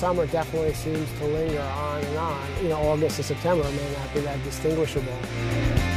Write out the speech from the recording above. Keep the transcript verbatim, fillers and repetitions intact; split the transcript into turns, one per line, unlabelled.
summer definitely seems to linger on and on. You know, August to September may not be that distinguishable.